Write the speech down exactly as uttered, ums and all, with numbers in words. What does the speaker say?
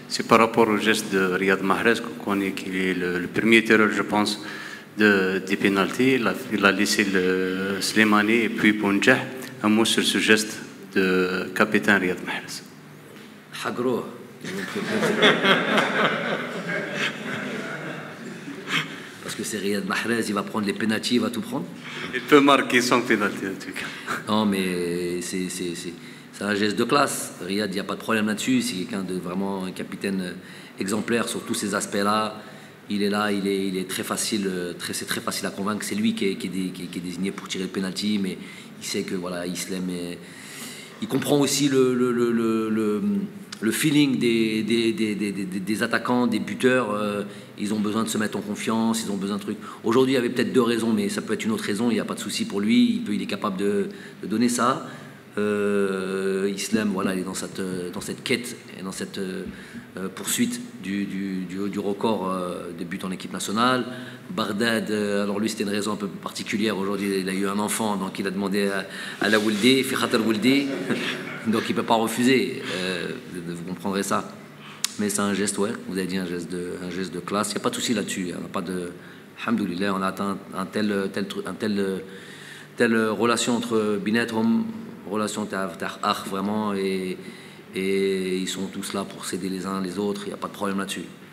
C'est par rapport au geste de Riyad Mahrez qu'on connaît qu'il est le, le premier tireur, je pense, de, des pénaltys. Il a, il a laissé le Slimani et puis Pounjah. Un mot sur ce geste de capitaine Riyad Mahrez. Hagro. Parce que c'est Riyad Mahrez, il va prendre les pénaltys, il va tout prendre. Il peut marquer son pénalty en tout cas. Non, mais c'est, c'est, c'est, c'est un geste de classe. Riyad, il n'y a pas de problème là-dessus. C'est quelqu'un de vraiment un capitaine exemplaire sur tous ces aspects-là. Il est là, il est, il est très facile, très, c'est très facile à convaincre. C'est lui qui est, qui, est, qui, est, qui est désigné pour tirer le penalty, mais il sait que voilà, Islam est... Il comprend aussi le, le, le, le, le, le feeling des, des, des, des, des, des attaquants, des buteurs. Euh, ils ont besoin de se mettre en confiance, ils ont besoin de trucs. Aujourd'hui, il y avait peut-être deux raisons, mais ça peut être une autre raison. Il n'y a pas de souci pour lui. Il, peut, il est capable de, de donner ça. Euh, Islam, voilà, il est dans cette, dans cette quête et dans cette euh, poursuite du, du, du, du record euh, de buts en équipe nationale. Bardad, euh, alors lui c'était une raison un peu particulière. Aujourd'hui, il a eu un enfant, donc il a demandé à, à la Wuldi, fi khater Wuldi, donc il ne peut pas refuser. Euh, vous comprendrez ça. Mais c'est un geste, ouais, vous avez dit un geste de, un geste de classe. Il n'y a pas de souci là-dessus. On n'a pas de. Alhamdoulilah, on a atteint un tel, tel, un tel, telle relation entre Binethom, relation d'Arch vraiment, et, et ils sont tous là pour s'aider les uns les autres, il n'y a pas de problème là-dessus.